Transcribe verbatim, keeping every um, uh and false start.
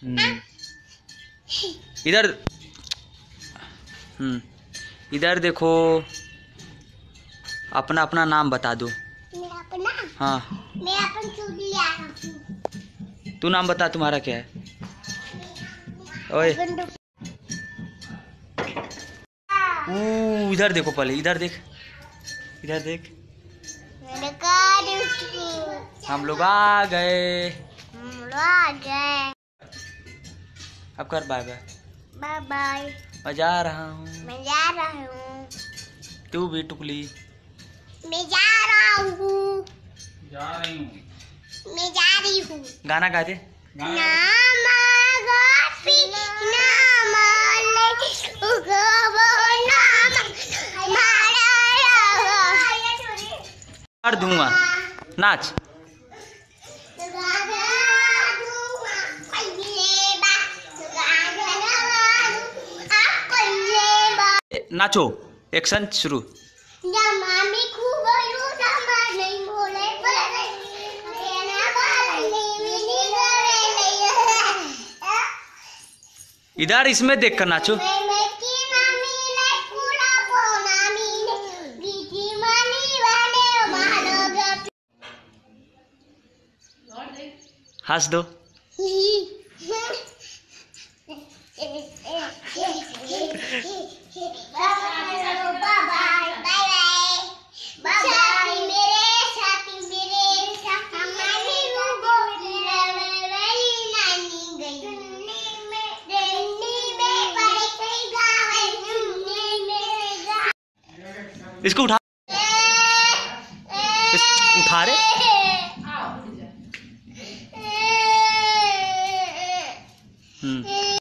हम्म इधर हम्म इधर देखो, अपना अपना नाम बता दो। मेरा अपना? हाँ मैं अपन चुगलिया। तू नाम बता, तुम्हारा क्या है? ओए ऊ इधर देखो, पहले इधर देख, इधर देख। हम लोग आ गए, हम लोग आ गए। अब कर बाय बाय। Bye bye. मैं जा रहा हूँ। मैं जा रहा हूँ। तू भी टुकली। मैं जा रहा हूँ। जा रही हूँ। मैं जा रही हूँ। गाना गा दे। और धुआं नाच। नाचो, एक्शन शुरू। इधर इसमें देख कर नाचो। हंस दो। इसको उठा, इस, उठा रे। हम्म